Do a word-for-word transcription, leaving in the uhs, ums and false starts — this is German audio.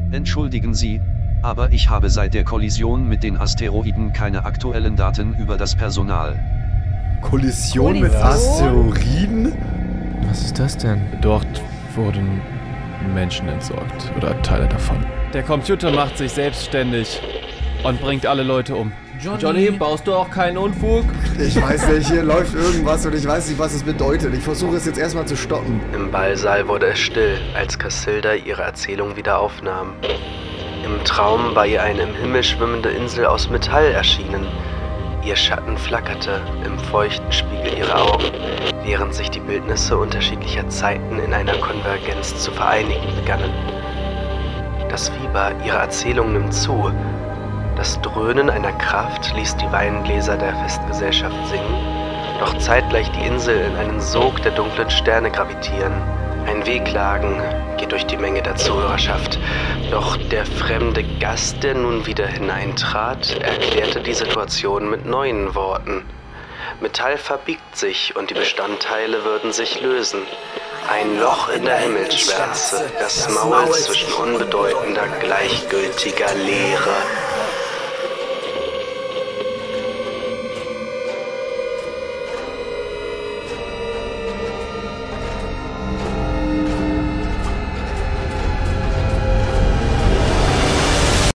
Entschuldigen Sie, aber ich habe seit der Kollision mit den Asteroiden keine aktuellen Daten über das Personal. Kollision mit Kollision? Asteroiden? Was ist das denn? Dort wurden Menschen entsorgt. Oder Teile davon. Der Computer macht sich selbstständig und bringt alle Leute um. Johnny. Johnny, baust du auch keinen Unfug? Ich weiß nicht, hier läuft irgendwas und ich weiß nicht, was es bedeutet. Ich versuche es jetzt erstmal zu stoppen. Im Ballsaal wurde es still, als Casilda ihre Erzählung wieder aufnahm. Im Traum war ihr eine im Himmel schwimmende Insel aus Metall erschienen. Ihr Schatten flackerte im feuchten Spiegel ihrer Augen, während sich die Bildnisse unterschiedlicher Zeiten in einer Konvergenz zu vereinigen begannen. Das Fieber ihrer Erzählung nimmt zu. Das Dröhnen einer Kraft ließ die Weingläser der Festgesellschaft singen, doch zeitgleich die Insel in einen Sog der dunklen Sterne gravitieren. Ein Wehklagen geht durch die Menge der Zuhörerschaft, doch der fremde Gast, der nun wieder hineintrat, erklärte die Situation mit neuen Worten. Metall verbiegt sich und die Bestandteile würden sich lösen. Ein Loch in der Himmelsschwärze, das Maul zwischen unbedeutender, gleichgültiger Leere.